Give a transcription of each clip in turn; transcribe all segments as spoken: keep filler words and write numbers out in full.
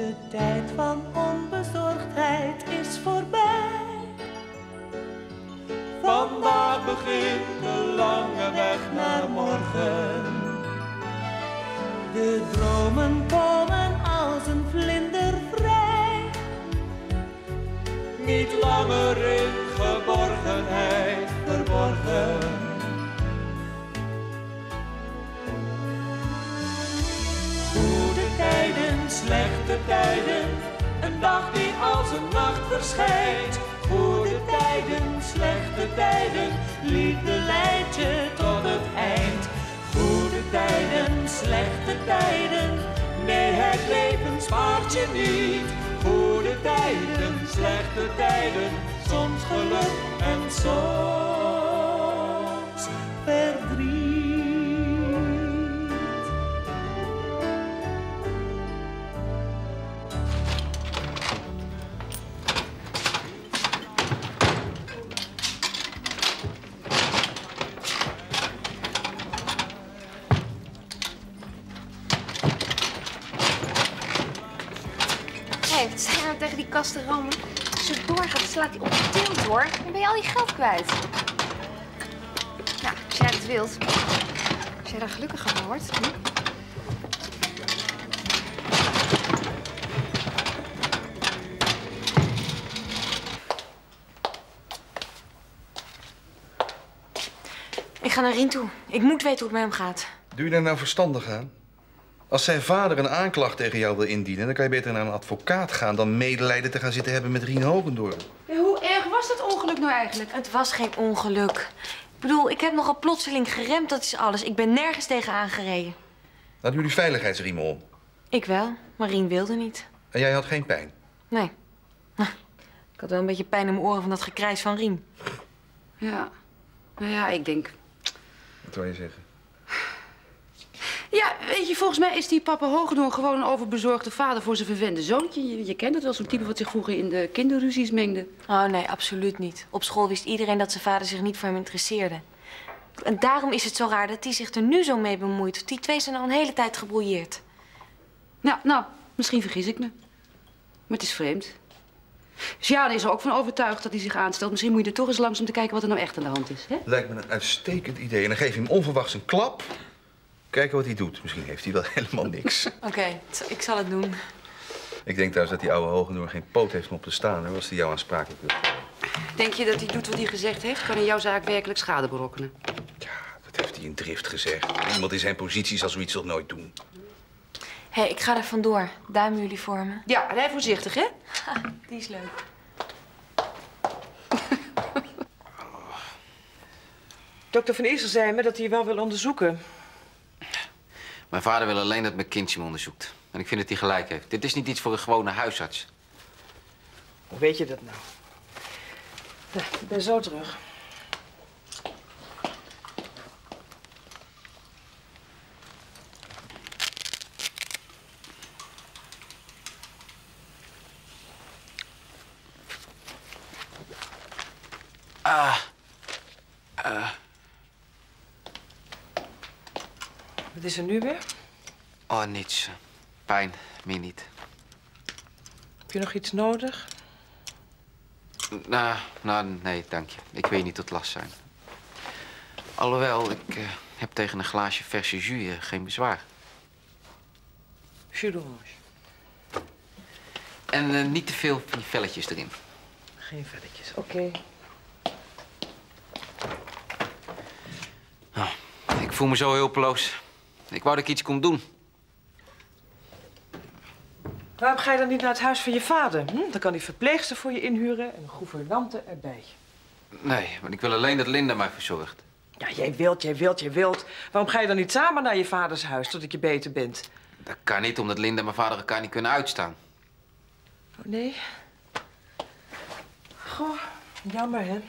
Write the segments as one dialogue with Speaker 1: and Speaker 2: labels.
Speaker 1: De tijd van onbezorgdheid is voorbij. Vandaag begint de lange weg naar morgen. De dromen komen als een vlinder vrij. Niet langer in geborgenheid verborgen. Goede tijden, slechte tijden, een dag die als een nacht verschijnt. Goede tijden, slechte tijden, liefde leidt je tot het eind. Goede tijden, slechte tijden, nee, het leven spaart je niet. Goede tijden, slechte tijden, soms geluk en soms verdriet.
Speaker 2: Hé, wat zei je nou tegen die kasten rammen? Als je doorgaat, slaat hij op de tilt, hoor. Dan ben je al je geld kwijt. Nou, als jij het wilt. Als jij daar gelukkiger van wordt. Hm? Ik ga naar Rien toe. Ik moet weten hoe het met hem gaat.
Speaker 3: Doe je daar nou verstandig aan? Als zijn vader een aanklacht tegen jou wil indienen, dan kan je beter naar een advocaat gaan dan medelijden te gaan zitten hebben met Rien Hogendoorn.
Speaker 2: Ja, hoe erg was dat ongeluk nou eigenlijk? Het was geen ongeluk. Ik bedoel, ik heb nogal plotseling geremd, dat is alles. Ik ben nergens tegen aangereden.
Speaker 3: Hadden jullie veiligheidsriemen om?
Speaker 2: Ik wel, maar Rien wilde niet.
Speaker 3: En jij had geen pijn?
Speaker 2: Nee. Nou, ik had wel een beetje pijn in mijn oren van dat gekrijs van Rien. Ja, nou ja, ik denk...
Speaker 3: Wat wil je zeggen?
Speaker 4: Ja, weet je, volgens mij is die papa Hogendoorn gewoon een overbezorgde vader voor zijn verwende zoontje. Je, je kent het wel, zo'n type wat zich vroeger in de kinderruzies mengde.
Speaker 2: Oh nee, absoluut niet. Op school wist iedereen dat zijn vader zich niet voor hem interesseerde. En daarom is het zo raar dat hij zich er nu zo mee bemoeit. Die twee zijn al een hele tijd gebrouilleerd.
Speaker 4: Nou, nou, misschien vergis ik me. Maar het is vreemd. Sjane is er ook van overtuigd dat hij zich aanstelt. Misschien moet je er toch eens langs om te kijken wat er nou echt aan de hand is, hè?
Speaker 3: Lijkt me een uitstekend idee. En dan geef je hem onverwachts een klap. Kijken wat hij doet. Misschien heeft hij wel helemaal niks.
Speaker 2: Oké, okay, ik zal het doen.
Speaker 3: Ik denk trouwens dat die oude Hogendoorn geen poot heeft om op te staan, hè, als hij jou aansprakelijk wil.
Speaker 4: Denk je dat hij doet wat hij gezegd heeft? Kan in jouw zaak werkelijk schade berokkenen?
Speaker 3: Ja, dat heeft hij in drift gezegd. Iemand in zijn positie zal zoiets toch nooit doen.
Speaker 2: Hé, hey, ik ga er vandoor. Duimen jullie voor me?
Speaker 4: Ja, rij voorzichtig, hè?
Speaker 2: Ha, die is leuk.
Speaker 5: Dokter Van Iersel zei me dat hij je wel wil onderzoeken.
Speaker 6: Mijn vader wil alleen dat mijn kindje me onderzoekt. En ik vind dat hij gelijk heeft. Dit is niet iets voor een gewone huisarts.
Speaker 5: Hoe weet je dat nou? Ja, ik ben zo terug.
Speaker 6: Ah. Uh.
Speaker 5: Wat is er nu weer?
Speaker 6: Oh, niets. Pijn, meer niet.
Speaker 5: Heb je nog iets nodig?
Speaker 6: Nou, nou, nee, dank je. Ik wil je niet tot last zijn. Alhoewel, ik uh, heb tegen een glaasje verse jus uh, geen bezwaar.
Speaker 5: Jus d'orange.
Speaker 6: En uh, niet te veel van die velletjes erin.
Speaker 5: Geen velletjes, oké. Okay.
Speaker 6: Oh, ik voel me zo hulpeloos. Ik wou dat ik iets kon doen.
Speaker 5: Waarom ga je dan niet naar het huis van je vader? Hm? Dan kan die verpleegster voor je inhuren en een gouvernante erbij.
Speaker 6: Nee, want ik wil alleen dat Linda mij verzorgt.
Speaker 5: Ja, jij wilt, jij wilt, jij wilt. Waarom ga je dan niet samen naar je vaders huis totdat je beter bent?
Speaker 6: Dat kan niet, omdat Linda en mijn vader elkaar niet kunnen uitstaan.
Speaker 5: Oh, nee? Goh, jammer, hè?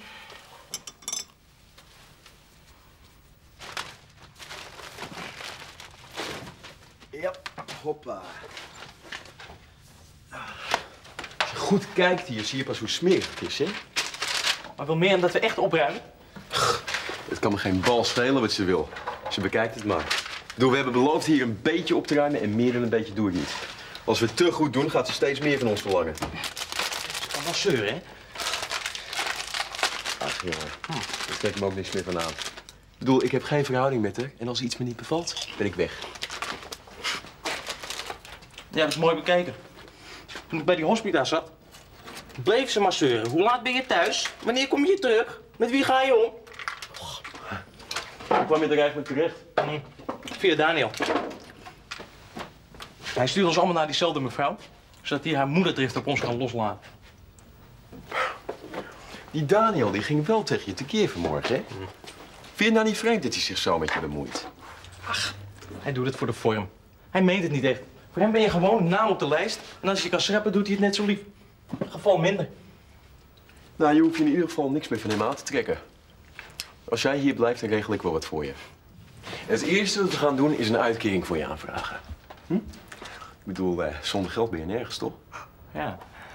Speaker 7: Ja, hoppa. Als je goed kijkt hier, zie je pas hoe smerig het is, hè?
Speaker 8: Maar wil meer omdat we echt opruimen?
Speaker 7: Het kan me geen bal schelen wat ze wil. Ze bekijkt het maar. Ik bedoel, we hebben beloofd hier een beetje op te ruimen en meer dan een beetje doe ik niet. Als we het te goed doen, gaat ze steeds meer van ons verlangen.
Speaker 8: Ze kan wel zeuren, hè?
Speaker 7: Ach, jongen. Hm. Daar trek ik me ook niks meer van aan. Ik bedoel, ik heb geen verhouding met haar. En als iets me niet bevalt, ben ik weg.
Speaker 8: Ja, dat is mooi bekeken. Toen ik bij die hospita zat, bleef ze maar zeuren. Hoe laat ben je thuis? Wanneer kom je terug? Met wie ga je om?
Speaker 7: Hoe kwam je er eigenlijk terecht?
Speaker 8: Hm. Via Daniel. Hij stuurt ons allemaal naar diezelfde mevrouw, zodat hij haar moederdrift op ons kan loslaten.
Speaker 7: Die Daniel die ging wel tegen je tekeer vanmorgen, hè? Vind je het nou niet vreemd dat hij zich zo met je bemoeit?
Speaker 8: Ach, hij doet het voor de vorm. Hij meent het niet echt. Voor hem ben je gewoon een naam op de lijst. En als je kan schrappen, doet hij het net zo lief. In geval minder.
Speaker 7: Nou, je hoeft je in ieder geval niks meer van hem aan te trekken. Als jij hier blijft, dan regel ik wel wat voor je. En het eerste wat we gaan doen is een uitkering voor je aanvragen. Hm? Ik bedoel, eh, zonder geld ben je nergens, toch?
Speaker 8: Ja.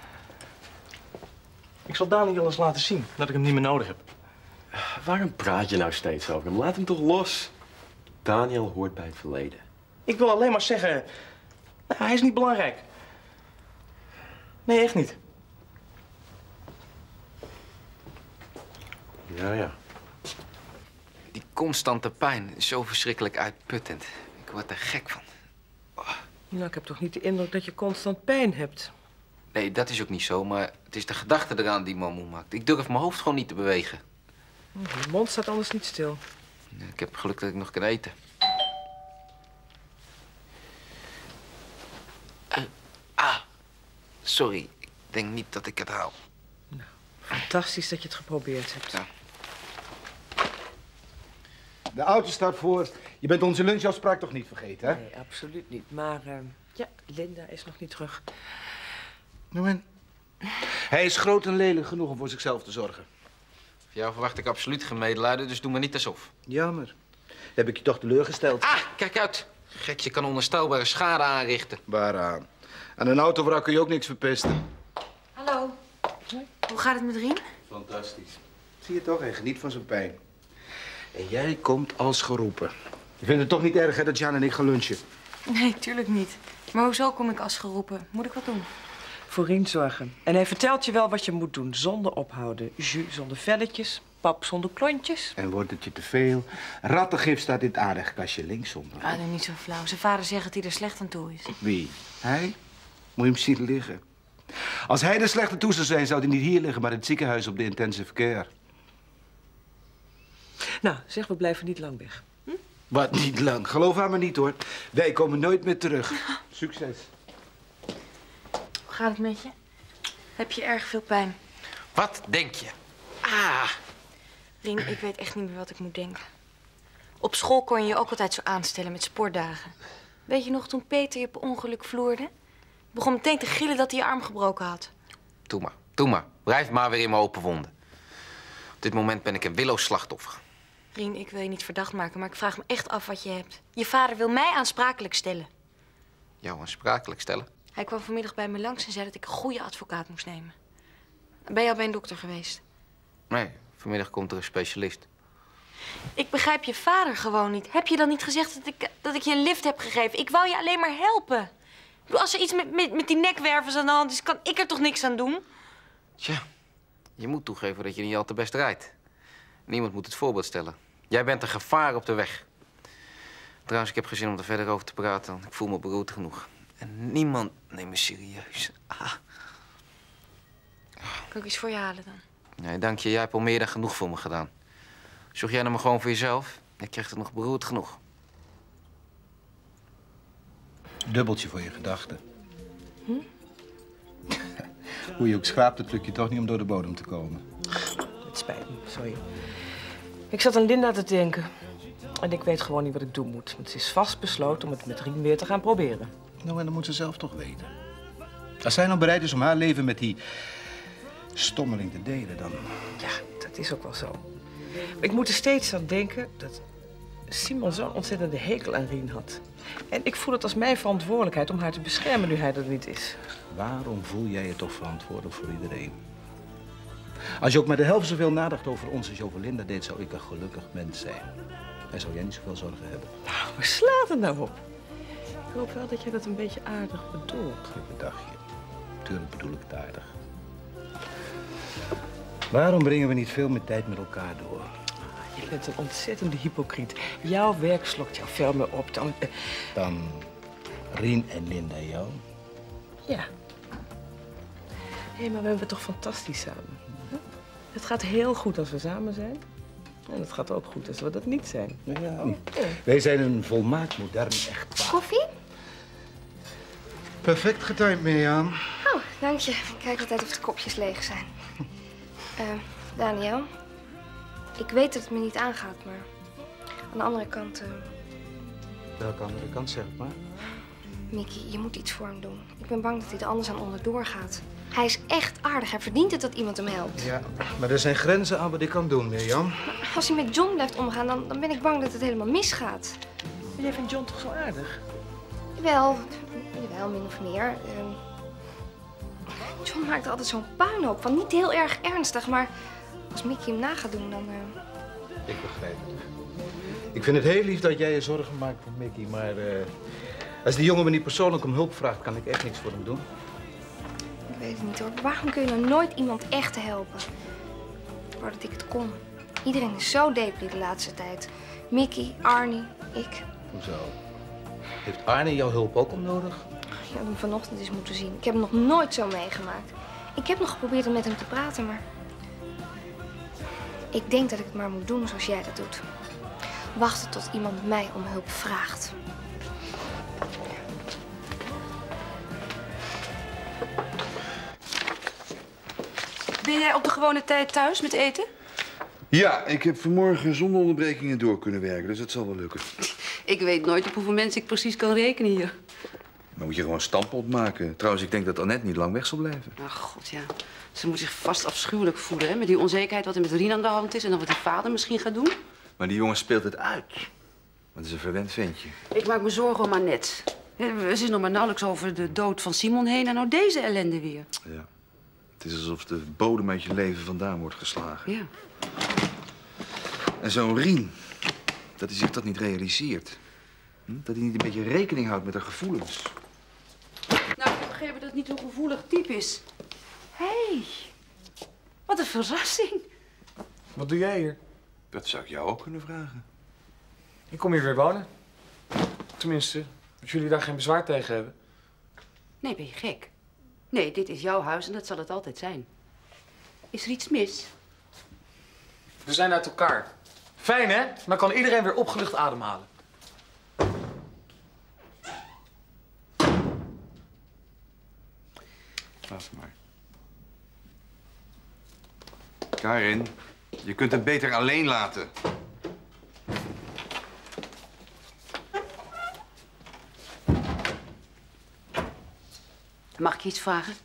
Speaker 8: Ik zal Daniel eens laten zien dat ik hem niet meer nodig heb.
Speaker 7: Waarom praat je nou steeds over hem? Laat hem toch los. Daniel hoort bij het verleden.
Speaker 8: Ik wil alleen maar zeggen, nou, hij is niet belangrijk. Nee, echt niet.
Speaker 7: Ja, ja.
Speaker 6: Die constante pijn is zo verschrikkelijk uitputtend. Ik word er gek van.
Speaker 5: Nou, ik heb toch niet de indruk dat je constant pijn hebt.
Speaker 6: Nee, dat is ook niet zo, maar het is de gedachte eraan die me moe maakt. Ik durf mijn hoofd gewoon niet te bewegen.
Speaker 5: Je mond staat anders niet stil.
Speaker 6: Ik heb geluk dat ik nog kan eten. Uh, ah, sorry. Ik denk niet dat ik het haal.
Speaker 5: Nou, fantastisch dat je het geprobeerd hebt.
Speaker 6: Ja.
Speaker 9: De auto staat voor. Je bent onze lunchafspraak toch niet vergeten, hè?
Speaker 5: Nee, absoluut niet. Maar uh, ja, Linda is nog niet terug.
Speaker 9: Nou en? Hij is groot en lelijk genoeg om voor zichzelf te zorgen.
Speaker 6: Voor jou verwacht ik absoluut geen medelijden, dus doe maar niet alsof.
Speaker 9: Jammer. Heb ik je toch teleurgesteld?
Speaker 6: Ah, kijk uit. Gek, je kan onherstelbare schade aanrichten.
Speaker 9: Waaraan? Aan een autovrak kun je ook niks verpesten.
Speaker 2: Hallo. Hoe gaat het met Rien?
Speaker 9: Fantastisch. Zie je toch, hij geniet van zijn pijn. En jij komt als geroepen. Je vindt het toch niet erg, hè, dat Jan en ik gaan lunchen?
Speaker 2: Nee, tuurlijk niet. Maar hoezo kom ik als geroepen? Moet ik wat doen?
Speaker 5: Voor Rien zorgen. En hij vertelt je wel wat je moet doen. Zonder ophouden. Jus zonder velletjes. Pap zonder klontjes.
Speaker 9: En wordt het je te veel? Rattengif staat in het aardigkastje linksonder.
Speaker 2: Ah, doe niet zo flauw. Zijn vader zegt dat hij er slecht aan toe is.
Speaker 9: Wie? Hij? Moet je hem zien liggen. Als hij er slecht aan toe zou zijn, zou hij niet hier liggen, maar in het ziekenhuis op de intensive care.
Speaker 5: Nou, zeg, we blijven niet lang weg. Hm?
Speaker 9: Wat niet lang. Geloof aan me niet, hoor. Wij komen nooit meer terug. Succes.
Speaker 2: Hoe gaat het met je? Heb je erg veel pijn?
Speaker 6: Wat denk je? Ah!
Speaker 2: Rien, ik weet echt niet meer wat ik moet denken. Op school kon je je ook altijd zo aanstellen met sportdagen. Weet je nog toen Peter je per ongeluk vloerde? Je begon meteen te gillen dat hij je arm gebroken had.
Speaker 6: Doe maar, doe maar. Blijf maar weer in mijn open wonden. Op dit moment ben ik een willoos slachtoffer.
Speaker 2: Rien, ik wil je niet verdacht maken, maar ik vraag me echt af wat je hebt. Je vader wil mij aansprakelijk stellen.
Speaker 6: Jou aansprakelijk stellen?
Speaker 2: Hij kwam vanmiddag bij me langs en zei dat ik een goede advocaat moest nemen. Ben je al bij een dokter geweest?
Speaker 6: Nee, vanmiddag komt er een specialist.
Speaker 2: Ik begrijp je vader gewoon niet. Heb je dan niet gezegd dat ik, dat ik je een lift heb gegeven? Ik wou je alleen maar helpen. Ik bedoel, als er iets met, met, met die nekwervers aan de hand is, kan ik er toch niks aan doen?
Speaker 6: Tja, je moet toegeven dat je niet al te best rijdt. Niemand moet het voorbeeld stellen. Jij bent een gevaar op de weg. Trouwens, ik heb geen zin om er verder over te praten. Ik voel me beroerd genoeg. En niemand neemt me serieus. Ah.
Speaker 2: Kan ik iets voor je halen dan?
Speaker 6: Nee, dank je. Jij hebt al meer dan genoeg voor me gedaan. Zorg jij nou maar gewoon voor jezelf. Ik krijg het nog beroerd genoeg.
Speaker 9: Dubbeltje voor je gedachten. Hm? Hoe je ook schraapt, het lukt je toch niet om door de bodem te komen.
Speaker 5: Het spijt me, sorry. Ik zat aan Linda te denken. En ik weet gewoon niet wat ik doen moet. Want ze is vast besloten om het met Rien weer te gaan proberen.
Speaker 9: Nou, en dat moet ze zelf toch weten. Als zij nou bereid is om haar leven met die stommeling te delen, dan...
Speaker 5: Ja, dat is ook wel zo. Maar ik moet er steeds aan denken dat Simon zo'n ontzettende hekel aan Rien had. En ik voel het als mijn verantwoordelijkheid om haar te beschermen nu hij er niet is.
Speaker 9: Waarom voel jij je toch verantwoordelijk voor iedereen? Als je ook maar de helft zoveel nadacht over ons als je over Linda deed, zou ik een gelukkig mens zijn. En zou jij niet zoveel zorgen hebben.
Speaker 5: Nou, waar slaat het nou op? hoop wel dat jij dat een beetje aardig bedoelt.
Speaker 9: Wat dacht je? Tuurlijk bedoel ik het aardig. Waarom brengen we niet veel meer tijd met elkaar door?
Speaker 5: Je bent een ontzettende hypocriet. Jouw werk slokt jou veel meer op dan... Uh...
Speaker 9: Dan Rien en Linda jou?
Speaker 5: Ja. Hé, hey, maar we hebben het toch fantastisch samen. Huh? Het gaat heel goed als we samen zijn. En het gaat ook goed als we dat niet zijn.
Speaker 9: Ja. Ja. Wij zijn een volmaakt modern echtpaar.
Speaker 10: Koffie?
Speaker 9: Perfect getimed, Mirjam.
Speaker 10: Oh, dank je. Ik kijk altijd of de kopjes leeg zijn. Uh, Daniel, ik weet dat het me niet aangaat, maar aan de andere kant... Uh...
Speaker 9: Welke andere kant, zeg maar?
Speaker 10: Mickey, je moet iets voor hem doen. Ik ben bang dat hij er anders aan onderdoor gaat. Hij is echt aardig. Hij verdient het dat iemand hem helpt.
Speaker 9: Ja, maar er zijn grenzen aan wat ik kan doen, Mirjam.
Speaker 10: Maar als hij met John blijft omgaan, dan, dan ben ik bang dat het helemaal misgaat.
Speaker 5: Maar jij vindt John toch zo aardig?
Speaker 10: Jawel, jawel, min of meer. Uh... John maakt er altijd zo'n puinhoop van. Niet heel erg ernstig, maar als Mickey hem na gaat doen, dan... Uh...
Speaker 9: Ik begrijp het. Ik vind het heel lief dat jij je zorgen maakt voor Mickey, maar... Uh... Als die jongen me niet persoonlijk om hulp vraagt, kan ik echt niks voor hem doen.
Speaker 10: Ik weet het niet hoor. Waarom kun je nou nooit iemand echt helpen? Ik wou dat ik het kon. Iedereen is zo depri de laatste tijd. Mickey, Arnie, ik.
Speaker 9: Hoezo? Heeft Arnie jouw hulp ook om nodig?
Speaker 10: Je had hem vanochtend eens moeten zien. Ik heb hem nog nooit zo meegemaakt. Ik heb nog geprobeerd om met hem te praten, maar... Ik denk dat ik het maar moet doen zoals jij dat doet. Wachten tot iemand mij om hulp vraagt.
Speaker 4: Ben jij op de gewone tijd thuis met eten?
Speaker 3: Ja, ik heb vanmorgen zonder onderbrekingen door kunnen werken, dus het zal wel lukken.
Speaker 4: Ik weet nooit op hoeveel mensen ik precies kan rekenen hier.
Speaker 3: Dan moet je gewoon stampot maken. Trouwens, ik denk dat Annette niet lang weg zal blijven.
Speaker 4: Ach, god, ja. Ze moet zich vast afschuwelijk voelen, hè? Met die onzekerheid wat er met Rien aan de hand is en dan wat die vader misschien gaat doen.
Speaker 3: Maar die jongen speelt het uit. Dat is een verwend ventje.
Speaker 4: Ik maak me zorgen om Annette. Ze is nog maar nauwelijks over de dood van Simon heen en nou deze ellende weer.
Speaker 3: Ja. Het is alsof de bodem uit je leven vandaan wordt geslagen.
Speaker 4: Ja.
Speaker 3: En zo'n Rien, dat hij zich dat niet realiseert. Hm? Dat hij niet een beetje rekening houdt met haar gevoelens.
Speaker 4: Nou, ik heb begrepen dat het niet een gevoelig type is. Hé, hey, wat een verrassing.
Speaker 11: Wat doe jij hier?
Speaker 3: Dat zou ik jou ook kunnen vragen.
Speaker 11: Ik kom hier weer wonen. Tenminste, als jullie daar geen bezwaar tegen hebben.
Speaker 4: Nee, ben je gek? Nee, dit is jouw huis en dat zal het altijd zijn. Is er iets mis?
Speaker 11: We zijn uit elkaar. Fijn, hè? Dan kan iedereen weer opgelucht ademhalen.
Speaker 3: Laat maar. Karin, je kunt het beter alleen laten.
Speaker 4: Mag ik je iets vragen?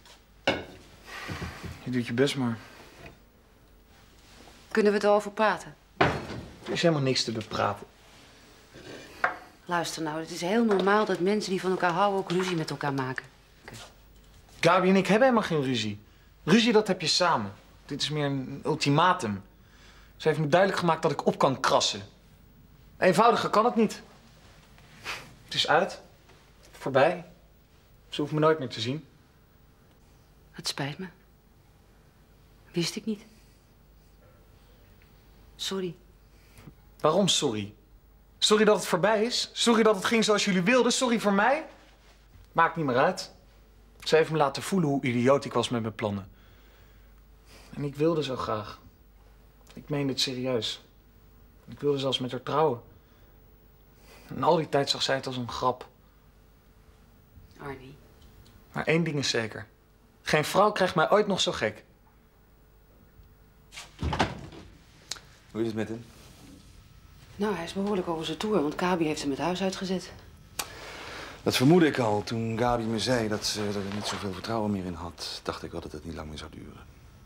Speaker 11: Je doet je best maar.
Speaker 4: Kunnen we het erover praten?
Speaker 11: Er is helemaal niks te bepraten.
Speaker 4: Luister nou, het is heel normaal dat mensen die van elkaar houden ook ruzie met elkaar maken. Okay.
Speaker 11: Gabi en ik hebben helemaal geen ruzie. Ruzie, dat heb je samen. Dit is meer een ultimatum. Ze heeft me duidelijk gemaakt dat ik op kan krassen. Eenvoudiger kan het niet. Het is uit. Voorbij. Ze hoeft me nooit meer te zien.
Speaker 4: Het spijt me. Wist ik niet. Sorry.
Speaker 11: Waarom sorry? Sorry dat het voorbij is? Sorry dat het ging zoals jullie wilden? Sorry voor mij? Maakt niet meer uit. Ze heeft me laten voelen hoe idioot ik was met mijn plannen. En ik wilde zo graag. Ik meen het serieus. Ik wilde zelfs met haar trouwen. En al die tijd zag zij het als een grap.
Speaker 4: Arnie.
Speaker 11: Maar één ding is zeker. Geen vrouw krijgt mij ooit nog zo gek.
Speaker 3: Hoe is het met hem?
Speaker 4: Nou, hij is behoorlijk over zijn toer, want Gabi heeft hem het huis uitgezet.
Speaker 3: Dat vermoedde ik al. Toen Gabi me zei dat ze er niet zoveel vertrouwen meer in had, dacht ik wel dat het niet lang meer zou duren.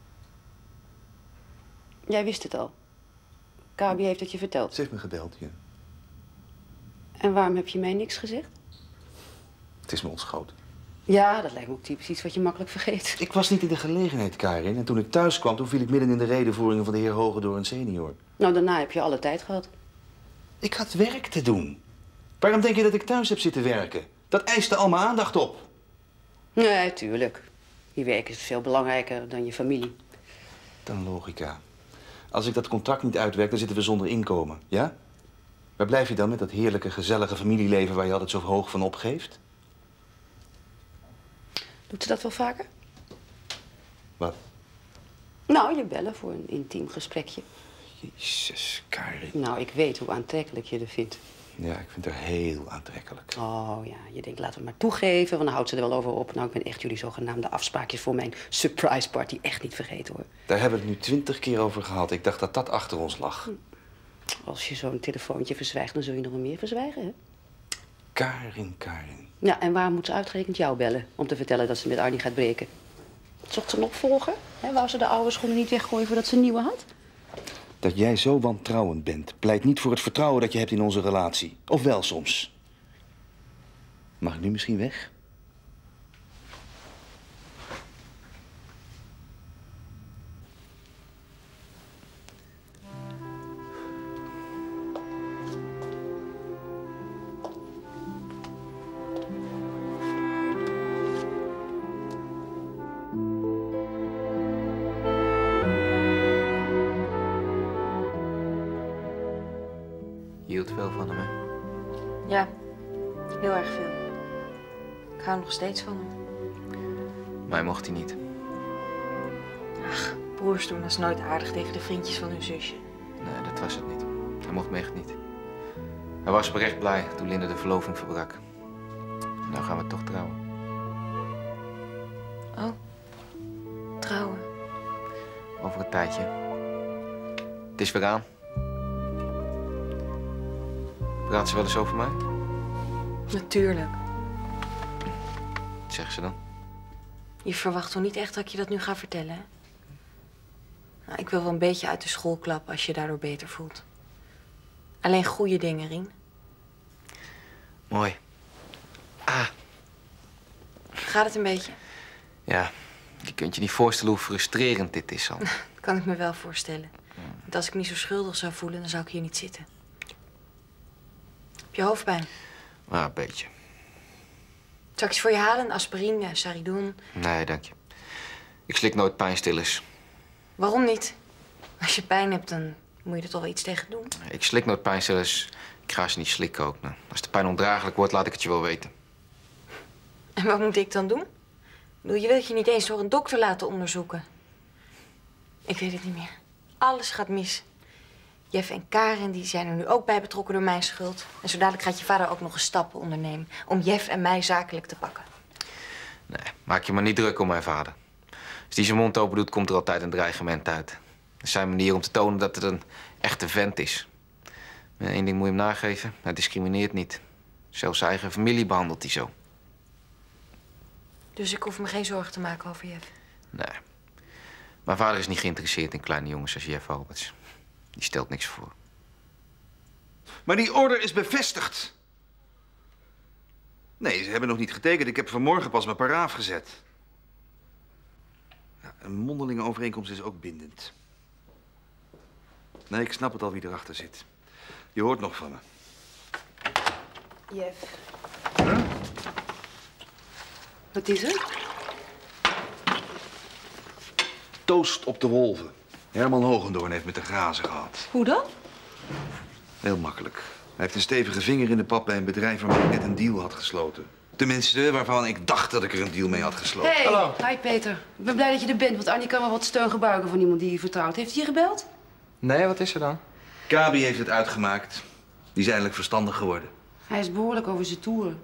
Speaker 4: Jij wist het al. Gabi heeft het je verteld.
Speaker 3: Ze heeft me gebeld, ja.
Speaker 4: En waarom heb je mij niks gezegd?
Speaker 3: Het is me ontschoten.
Speaker 4: Ja, dat lijkt me ook typisch iets wat je makkelijk vergeet.
Speaker 3: Ik was niet in de gelegenheid, Karin. En toen ik thuis kwam, toen viel ik midden in de redevoeringen van de heer Hogendoorn senior.
Speaker 4: Nou, daarna heb je alle tijd gehad.
Speaker 3: Ik had werk te doen. Waarom denk je dat ik thuis heb zitten werken? Dat eiste allemaal aandacht op.
Speaker 4: Nee, tuurlijk. Je werk is veel belangrijker dan je familie.
Speaker 3: Dan logica. Als ik dat contract niet uitwerk, dan zitten we zonder inkomen, ja? Waar blijf je dan met dat heerlijke, gezellige familieleven waar je altijd zo hoog van opgeeft?
Speaker 4: Doet ze dat wel vaker?
Speaker 3: Wat?
Speaker 4: Nou, je bellen voor een intiem gesprekje.
Speaker 3: Jezus, Karin.
Speaker 4: Nou, ik weet hoe aantrekkelijk je er vindt.
Speaker 3: Ja, ik vind haar heel aantrekkelijk.
Speaker 4: Oh ja, je denkt laten we maar toegeven, want dan houdt ze er wel over op. Nou, ik ben echt jullie zogenaamde afspraakjes voor mijn surprise party echt niet vergeten, hoor.
Speaker 3: Daar hebben we het nu twintig keer over gehad. Ik dacht dat dat achter ons lag.
Speaker 4: Als je zo'n telefoontje verzwijgt, dan zul je nog wel meer verzwijgen, hè?
Speaker 3: Karin, Karin.
Speaker 4: Ja, en waar moet ze uitgerekend jou bellen om te vertellen dat ze met Arnie gaat breken? Zocht ze een opvolger? Hè, wou ze de oude schoenen niet weggooien voordat ze een nieuwe had?
Speaker 3: Dat jij zo wantrouwend bent, pleit niet voor het vertrouwen dat je hebt in onze relatie. Of wel soms. Mag ik nu misschien weg?
Speaker 6: Je hield veel van hem, hè?
Speaker 2: Ja, heel erg veel. Ik hou nog steeds van hem.
Speaker 6: Mij mocht hij niet.
Speaker 2: Ach, broers doen is nooit aardig tegen de vriendjes van hun zusje.
Speaker 6: Nee, dat was het niet. Hij mocht me echt niet. Hij was oprecht blij toen Linde de verloving verbrak. En nou gaan we toch trouwen.
Speaker 2: Oh, trouwen.
Speaker 6: Over een tijdje. Het is weer aan. Praat ze wel eens over mij?
Speaker 2: Natuurlijk.
Speaker 6: Wat zeggen ze dan?
Speaker 2: Je verwacht toch niet echt dat ik je dat nu ga vertellen, hè? Nou, ik wil wel een beetje uit de school klappen als je je daardoor beter voelt. Alleen goede dingen, Rien.
Speaker 6: Mooi. Ah.
Speaker 2: Gaat het een beetje?
Speaker 6: Ja, je kunt je niet voorstellen hoe frustrerend dit is, Sam.
Speaker 2: Dat kan ik me wel voorstellen. Want als ik me niet zo schuldig zou voelen, dan zou ik hier niet zitten. Heb je hoofdpijn?
Speaker 6: Ah, een beetje.
Speaker 2: Zal ik iets voor je halen? Aspirine, Saridon?
Speaker 6: Nee, dank je. Ik slik nooit pijnstillers.
Speaker 2: Waarom niet? Als je pijn hebt, dan moet je er toch wel iets tegen doen.
Speaker 6: Ik slik nooit pijnstillers. Ik ga ze niet slikken ook. Nou, als de pijn ondraaglijk wordt, laat ik het je wel weten.
Speaker 2: En wat moet ik dan doen? Ik bedoel, je wilt je niet eens door een dokter laten onderzoeken. Ik weet het niet meer. Alles gaat mis. Jeff en Karen die zijn er nu ook bij betrokken door mijn schuld. En zo dadelijk gaat je vader ook nog eens stappen ondernemen om Jeff en mij zakelijk te pakken.
Speaker 6: Nee, maak je maar niet druk om mijn vader. Als die zijn mond open doet, komt er altijd een dreigement uit. Dat is zijn manier om te tonen dat het een echte vent is. Maar één ding moet je hem nageven. Hij discrimineert niet. Zelfs zijn eigen familie behandelt hij zo.
Speaker 2: Dus ik hoef me geen zorgen te maken over Jeff.
Speaker 6: Nee. Mijn vader is niet geïnteresseerd in kleine jongens als Jeff Alberts. Die stelt niks voor.
Speaker 3: Maar die order is bevestigd. Nee, ze hebben nog niet getekend. Ik heb vanmorgen pas mijn paraaf gezet. Ja, een mondelinge overeenkomst is ook bindend. Nee, ik snap het al wie erachter zit. Je hoort nog van me.
Speaker 4: Jeff. Wat is er?
Speaker 3: Toast op de wolven. Herman Hogendoorn heeft met de grazen gehad.
Speaker 4: Hoe dan?
Speaker 3: Heel makkelijk. Hij heeft een stevige vinger in de pap bij een bedrijf waarmee ik net een deal had gesloten. Tenminste, waarvan ik dacht dat ik er een deal mee had gesloten.
Speaker 4: Hey,
Speaker 3: Hallo.
Speaker 4: hi Peter. Ik ben blij dat je er bent, want Arnie kan wel wat steun gebruiken van iemand die je vertrouwt. Heeft hij je gebeld?
Speaker 12: Nee, wat is er dan?
Speaker 3: Kabi heeft het uitgemaakt. Die is eindelijk verstandig geworden.
Speaker 4: Hij is behoorlijk over zijn toeren.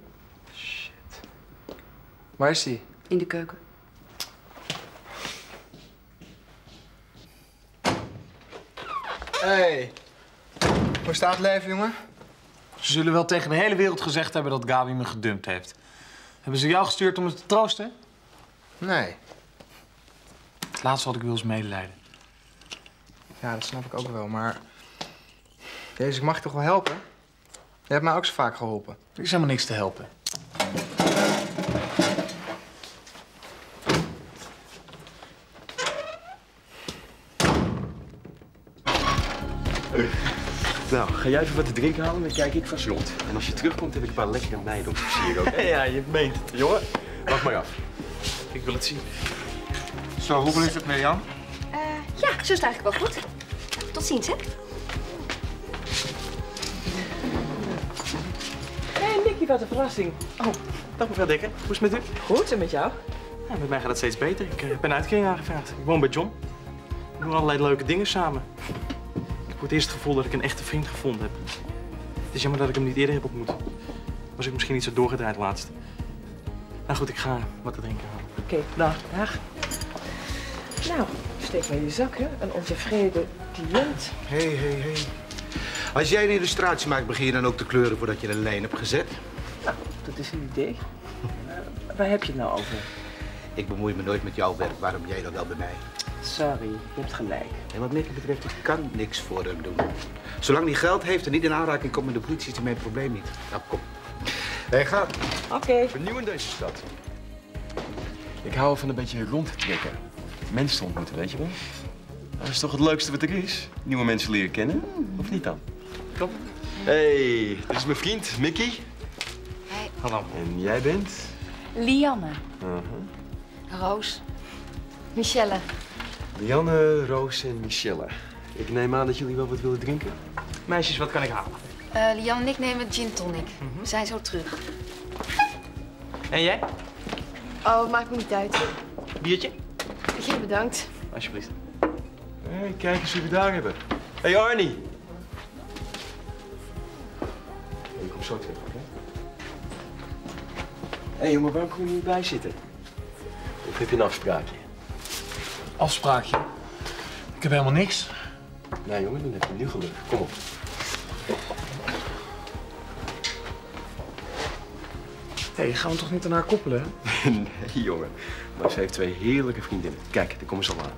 Speaker 12: Waar is hij?
Speaker 4: In de keuken.
Speaker 11: Hey. Hoe staat het leven, jongen? Ze zullen wel tegen de hele wereld gezegd hebben dat Gabi me gedumpt heeft. Hebben ze jou gestuurd om me te troosten?
Speaker 12: Nee.
Speaker 11: Het laatste wat ik wil is medelijden.
Speaker 12: Ja, dat snap ik ook wel, maar... Jezus, ik mag je toch wel helpen? Je hebt mij ook zo vaak geholpen.
Speaker 11: Er is helemaal niks te helpen.
Speaker 7: Nou, ga jij even wat te drinken halen, dan kijk ik vast rond. En als je terugkomt, heb ik een paar lekkere meiden om te versieren, oké?
Speaker 8: Ja, je meent het.
Speaker 7: Jongen, wacht maar af.
Speaker 8: Ik wil het zien.
Speaker 11: Zo, hoeveel is het, Mirjam?
Speaker 10: Uh, ja, zo is het eigenlijk wel goed. Tot ziens, hè?
Speaker 8: Hé, hey, Nicky, wat een verrassing. Oh, dag mevrouw Dekker. Hoe is het met u?
Speaker 5: Goed, en met jou?
Speaker 8: Ja, met mij gaat het steeds beter. Ik heb een uitkering aangevraagd. Ik woon bij John. We doen allerlei leuke dingen samen. Ik heb voor het eerst het gevoel dat ik een echte vriend gevonden heb. Het is jammer dat ik hem niet eerder heb ontmoet. Was ik misschien niet zo doorgedraaid laatst. Nou goed, ik ga wat te drinken halen.
Speaker 5: Oké, okay, dag. Dag. Nou, steek maar in je zak, hè. Een ontevreden cliënt.
Speaker 9: Hé, hé, hé. Als jij een illustratie maakt, begin je dan ook te kleuren voordat je een lijn hebt gezet?
Speaker 5: Nou, dat is een idee. Uh, waar heb je het nou over?
Speaker 9: Ik bemoei me nooit met jouw werk. Waarom jij dan wel bij mij?
Speaker 5: Sorry, je hebt gelijk.
Speaker 9: En wat Mickey betreft, ik kan niks voor hem doen. Zolang hij geld heeft en niet in aanraking komt met de politie, is het mijn probleem niet. Nou, kom. Hé, ga.
Speaker 5: Oké. Okay.
Speaker 7: Vernieuw in deze stad. Ik hou van een beetje rondtrekken. Mensen ontmoeten, weet je wel? Dat is toch het leukste wat er is? Nieuwe mensen leren kennen, of niet dan? Kom. Hey, dit is mijn vriend, Mickey.
Speaker 2: Hey.
Speaker 7: Hallo. En jij bent?
Speaker 2: Lianne.
Speaker 7: Uh-huh.
Speaker 2: Roos. Michelle.
Speaker 7: Lianne, Roos en Michelle. Ik neem aan dat jullie wel wat willen drinken?
Speaker 8: Meisjes, wat kan ik halen?
Speaker 2: Uh, Lianne en ik nemen gin tonic. Mm-hmm. We zijn zo terug.
Speaker 8: En jij?
Speaker 10: Oh, het maakt me niet uit.
Speaker 8: Biertje?
Speaker 10: Ja, bedankt.
Speaker 8: Alsjeblieft.
Speaker 7: Hé, hey, kijk eens wie we daar hebben. Hé, hey, Arnie. Hey, ik kom zo terug, oké? Hé, hey, jongen, waarom kom je niet bij zitten? Of heb je een afspraakje?
Speaker 11: Afspraakje? Ik heb helemaal niks.
Speaker 7: Nou, jongen, dan heb je nu geluk. Kom op.
Speaker 11: Hé, hey, gaan we toch niet aan haar koppelen?
Speaker 7: Nee, jongen. Maar ze heeft twee heerlijke vriendinnen. Kijk, daar komen ze al aan.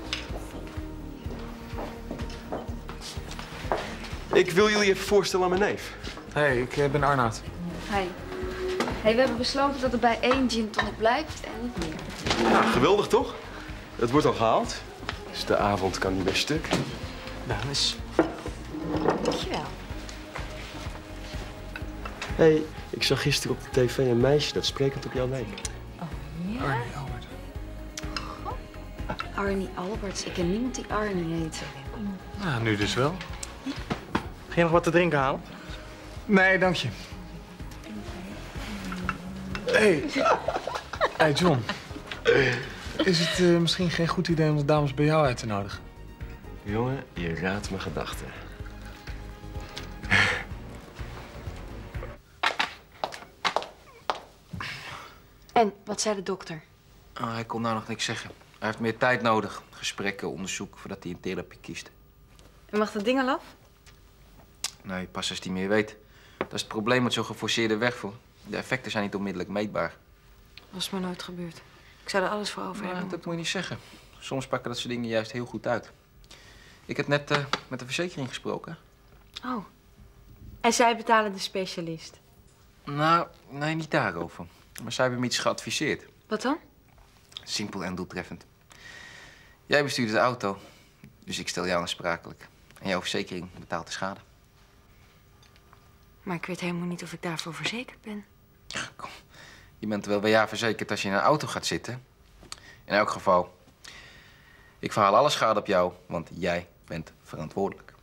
Speaker 7: Ik wil jullie even voorstellen aan mijn neef.
Speaker 11: Hé, hey, ik ben Arnoud.
Speaker 2: Hey. Hey, we hebben besloten dat het bij één gin tonic blijft en niet meer.
Speaker 7: Nou, geweldig toch? Het wordt al gehaald. Dus de avond kan niet meer stuk.
Speaker 11: Dames.
Speaker 2: Dankjewel.
Speaker 7: Hé, hey, ik zag gisteren op de tv een meisje dat sprekend op jou leek.
Speaker 2: Oh, ja?
Speaker 11: Arnie Albert.
Speaker 2: Oh. Arnie Alberts. Ik ken niemand die Arnie heet.
Speaker 11: Nou, nu dus wel.
Speaker 8: Ga je nog wat te drinken halen?
Speaker 11: Nee, dank je. Hé. Hey. Hey, John. Is het uh, misschien geen goed idee om de dames bij jou uit te nodigen?
Speaker 7: Jongen, je raadt mijn gedachten.
Speaker 2: En, wat zei de dokter?
Speaker 6: Oh, hij kon nou nog niks zeggen. Hij heeft meer tijd nodig. Gesprekken, onderzoek, voordat hij een therapie kiest.
Speaker 2: En mag dat ding al af?
Speaker 6: Nee, pas als hij meer weet. Dat is het probleem met zo'n geforceerde wegvoer. De effecten zijn niet onmiddellijk meetbaar.
Speaker 2: Was me nooit gebeurd. Ik zou er alles voor over hebben.
Speaker 6: Nou, dat moet je niet zeggen. Soms pakken dat soort dingen juist heel goed uit. Ik heb net uh, met de verzekering gesproken.
Speaker 2: Oh. En zij betalen de specialist?
Speaker 6: Nou, nee, niet daarover. Maar zij hebben me iets geadviseerd.
Speaker 2: Wat dan?
Speaker 6: Simpel en doeltreffend. Jij bestuurt de auto, dus ik stel jou aansprakelijk. En jouw verzekering betaalt de schade.
Speaker 2: Maar ik weet helemaal niet of ik daarvoor verzekerd ben.
Speaker 6: Ja, kom. Je bent er wel bij jaar verzekerd als je in een auto gaat zitten. In elk geval, ik verhaal alle schade op jou, want jij bent verantwoordelijk.